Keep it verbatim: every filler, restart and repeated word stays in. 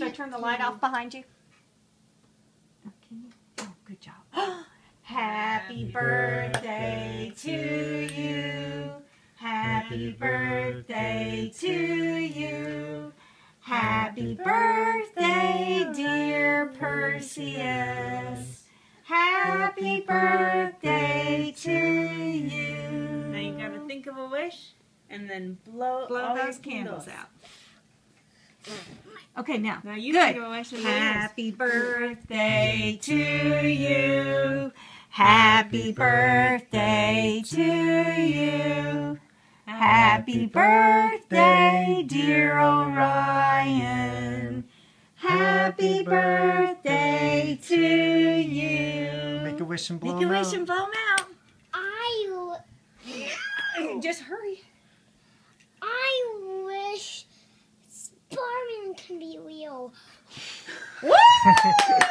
Should I turn the light off behind you? Okay. Oh, good job. Happy birthday to you. Happy birthday to you. Happy birthday, dear Perseus. Happy birthday to you. Now you gotta think of a wish and then blow, Blow all those your candles candles out. Okay, now. Now you Good. think of a wish and blow yours. Happy birthday to you. Happy birthday to you. Happy birthday, dear Orion. Happy birthday to you. Make a wish and blow Make a them wish out. and blow them out. I, Just hurry. I wish Spider-Man can be real. Woo!